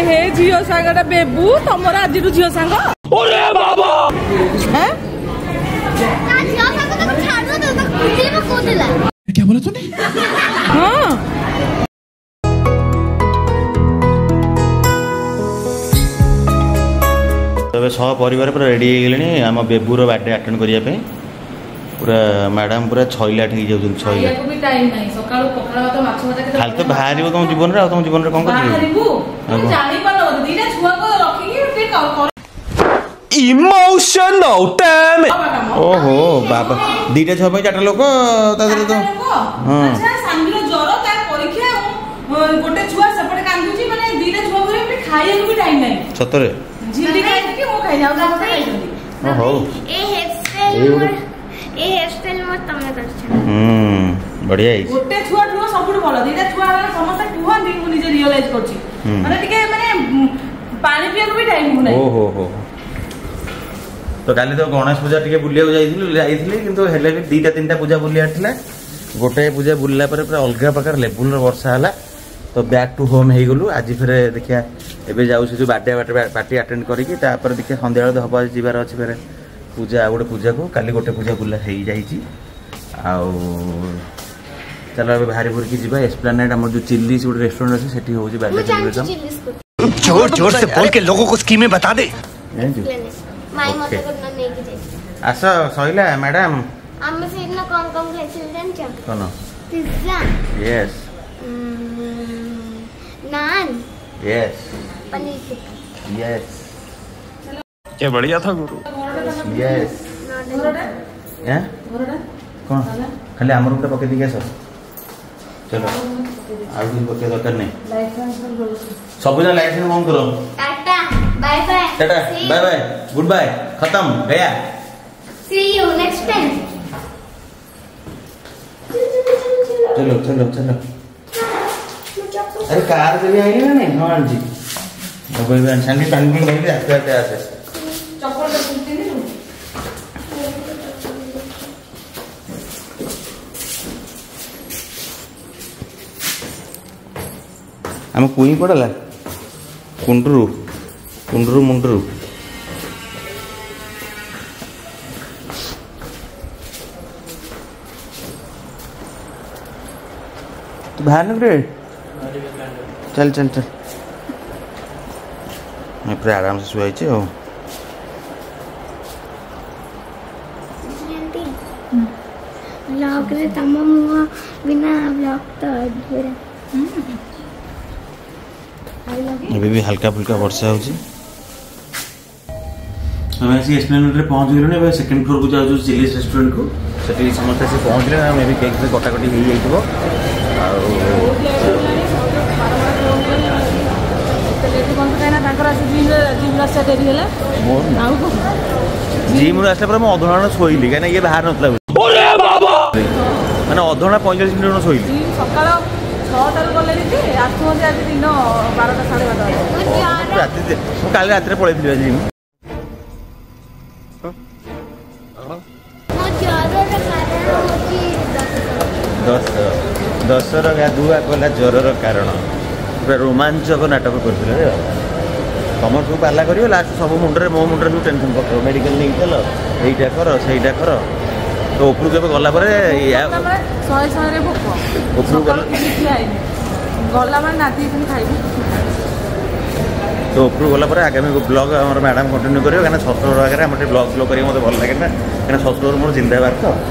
हे झील सांगटा बेबू तमर आज झील सांग क्या बोला तूने? हाँ तबे सह परिवार पूरा रेडी हो गले आम बेबूर बर्थडे अटेंड करने पूरा मैडम पूरा छईला ठीक जाऊँ छईला खाली तो बाहर तुम जीवन में तुम जीवन में कौन इमोशनल डैमेज। ओहो बाबा दीटा छुआ पे चार लोक तो हाँ सतरे बढ़िया गोटे छुआ ठुआ सब भल दीटा छुआ समस्त कहते मुझे रियलाइज करछि माने टिके माने पानी पिया को भी टाइम हो नहीं। ओहो हो तो काली तो गणेश पूजा टिके बुलिया जाइथिली किंतु हेले भी दीटा तीनटा पूजा बुलिया आठला गोटे पूजा बुलला पर पूरा अलग प्रकार लेवल वर्षा हला तो बैक टू होम हे गलु आज फिर देखिया एबे जाउ से जो बर्थडे पार्टी अटेंड करिकि तापर देखिया संध्या बेला हबा जीवार अछि फिर पूजा गोटे पूजा को काली गोटे पूजा बुला हे जाइछि आउ चलो अबे भारी भुरकी जीवा एस्प्लेनेड हमर जो चिल्लीज गोटे रेस्टोरेंट अछि सेठी होउछि बर्थडे सेलिब्रेशन जोर जोर से बोल के लोगों को स्कीमें बता दे। माई मते करना नहीं कि जे आसा सहिला मैडम हम से इतना कौन खाइছিল জানছো कोन pizza yes naan yes paneer tikka yes क्या बढ़िया था गुरु। यस हैं कौन खाली आमर उठा पके दिया सब चलो आउ दिन पके दरकार नहीं सब जन लाइट ऑन करो tata bye bye tata bye bye goodbye खत्म गया सी यू नेक्स्ट टाइम चलो चलो चलो अरे कार से भी आई ना नहीं हाँ जी कोई भी इंसान भी पानी नहीं ले आते आते आते चप्पल तो कुलती नहीं हम कुई पड़ला कुंडरू कुंडरू मुंडरू तो बाहर निकले चल चल चल मैं पूरा आराम से शुआई हो ब्लॉग रे तम मुआ बिना ब्लॉग तो अधूरा अभी भी हल्का फुल्का वर्षा होची हम ऐसे एस्प्लेनेड रे पहुंच गेलने अब सेकंड फ्लोर को जाऊ चिलीज रेस्टोरेंट को सेठी समस्त से पहुंच गले मे भी केक से कटा कटी हो जाइतो जिम आसला पर मैं अधघंटा शोली कहीं ये बाहर ना मैंने अधघंटा 45 मिनट शोली सकाळ 6 गले आसुँ आज दिन 12टा 12:30 राति काली रात पलैली जिम दशर गाधुआ कला ज्वर कारण पूरा रोमांचक नाटक करते तुम सब पाला कर लास्ट सब मुंडे मो मुंडे सब टेंशन पकड़ मेडिकल नहीं चल यहीटा कर सहीटा कर तो उपरू के गला तो उपरू गला आगामी ब्लॉग आम मैडम कंटिन्यू कर शशुर आगे आम ब्लॉग फ्लो करेंगे मत भल लगे ना कहीं शशुर मोर जिंदाबाद तो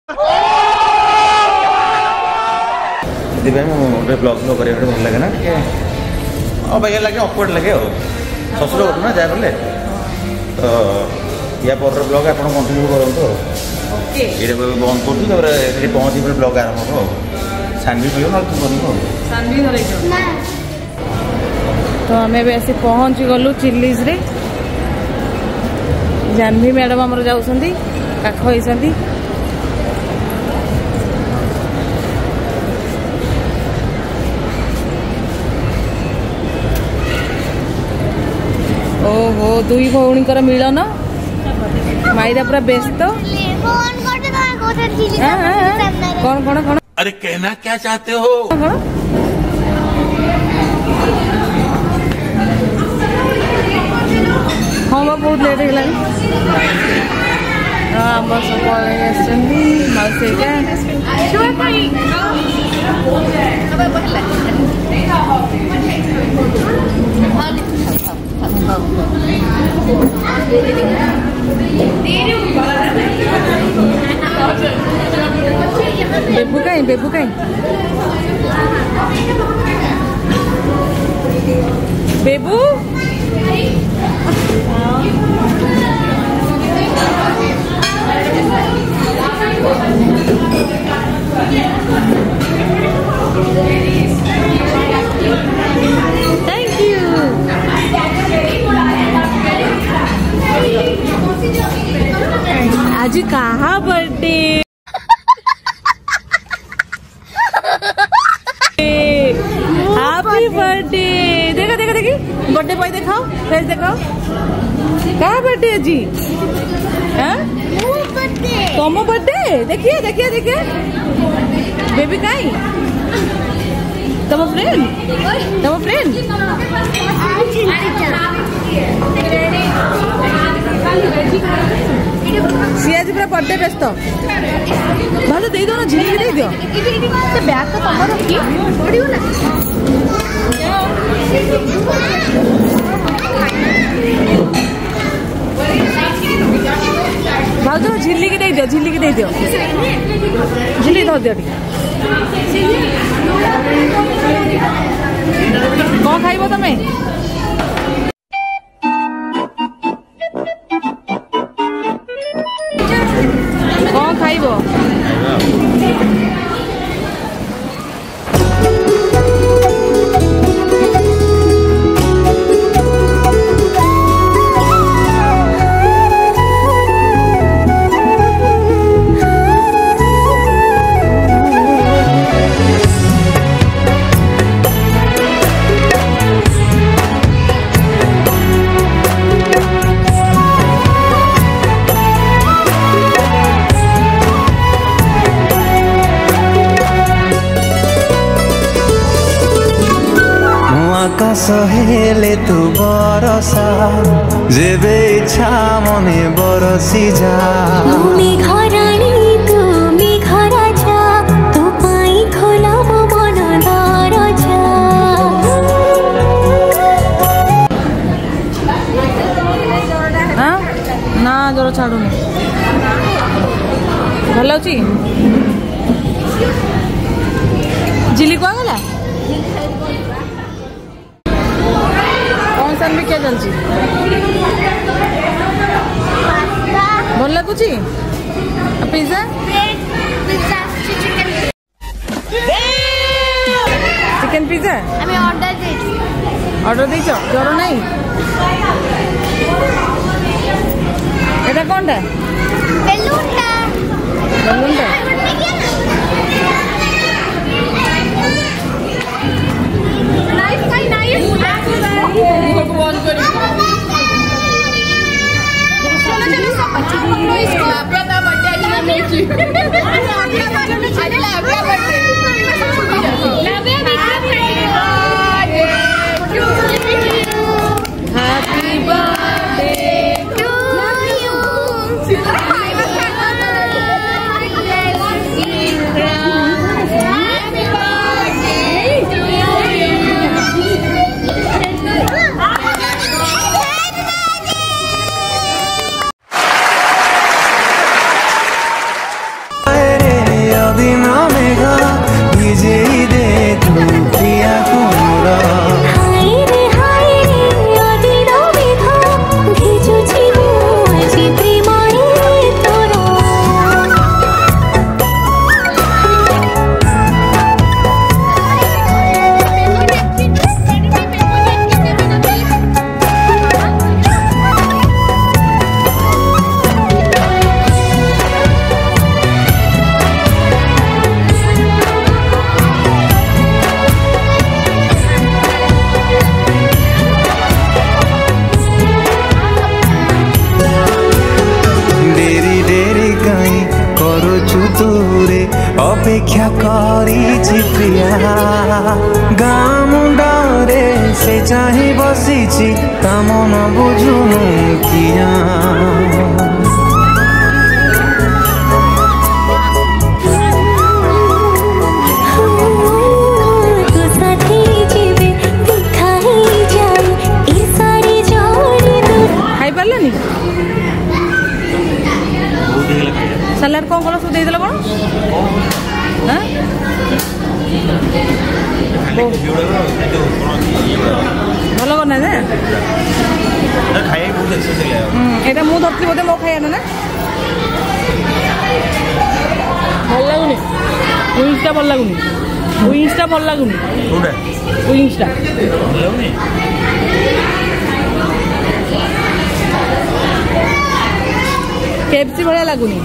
मुझे ब्लॉग फ्लो कर भल लगे ना अबाया लगे अपवर्ड लगे शशुर घर ना जहाँ कले तो या पर ब्लॉग आप कंटिन्यू करूँ ये बंद कर पहुँची ब्लॉग आरम्भ हो सानवी पियो ना तुम बनू तो आम ऐसे पहुँच गलु चिल्लीज रे जानवी मैडम आमर जाऊँगी पाख होती ओहो दुई भौणीकर मिलन माइरा पूरा व्यस्त कौन कौन कौन अरे कहना क्या चाहते हो? लेट है आम सब माउसी बेबू कहीं बेबू कहीं बेबू थैंक यू। आज कहाँ बर्थडे हैप्पी बर्थडे देखा देखा देखी बर्थडे बॉय दिखाओ फेस दिखाओ कहाँ बर्थडे है जी तुम बर्थडे देखिए देखिए देखिए बेबी कहीं तुम फ्रेंड सी आज पूरा बर्थडे व्यस्त भाज दे दो ना झिलिक दे दियो से बैग तो तुम रखी पड़ियो ना भाज झिलिक दे दियो झिलिक दे दियो झिलिक धर दियो कौन खाइब तमें कौन खाइब सहेले तू बरसा जेबे इच्छा मने बरसी जा घरानी तू घर जा तू पाई खोला मन दरजा ना जरा छाड़ूनी भल अच्छी झिली को गला में क्या चलची भल लगुच पिज्जा चिकेन पिज्जा ऑर्डर दे ज्वर नहीं এটা কোনটা বেলুনটা বেলুনটা নাইস গাই নাইস मुझको बॉल करी चलो चलो सब बच्चे पकड़ो इसको आपका था बर्थडे आज नहीं की आज आपका birthday love you happy birthday to you अपेक्षा करी प्रिया गाँ मुंडरे से चाहे बसीची ता मन बुझुनु किया सलाड कौन कौन सब देदेल कौन भल करना जे एटा मु धरती बोधे मो खाइया ना भल लगुनि विंग्सटा भल लगुनि विंग्सटा भल लगुनि विंग्सटा केएफसी भलिया लगुनि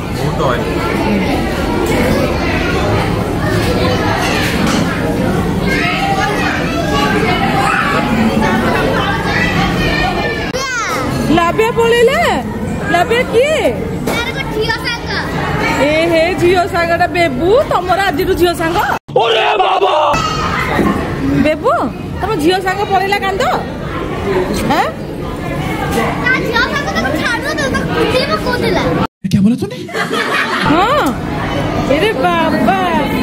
लाबिया पळेले लाबिया किए ए हे झियो सांगटा बेबू तमर आज झियो सांग ओरे बाबा बेबू तम झियो सांग पळेला कांद हैं क्या बोला तूने? हाँ अरे बाबा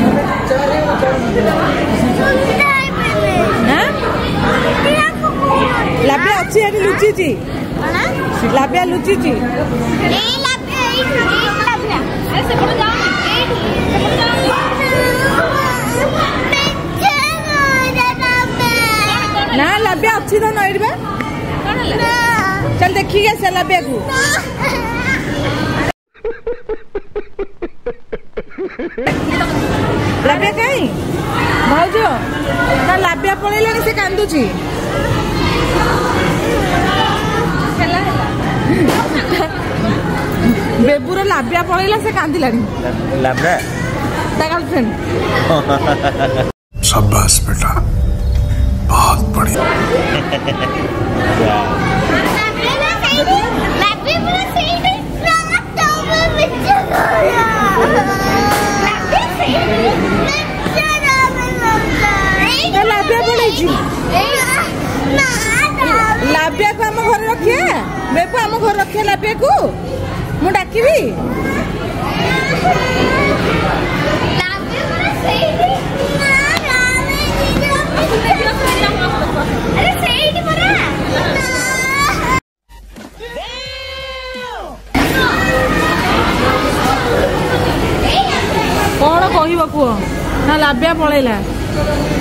लाबिया अच्छी है लुची जी लाबिया लुची जी ना लाबिया अच्छी तो नहीं चल देखी कैसे लाबिया को लाबिया कहीं भाज ना लाबिया पड़ेला से कांदुची बेबूर लाबिया पड़ेला से कांदिलानी लाबिया ता गर्लफ्रेंड शाबाश बेटा बहुत बढ़िया लाबिया पड़े लाबिया को आम घर रखिए बेबू आम घर रखिए लाबिया को मु डाकिबी कौन कह ना लाबिया पड़ेला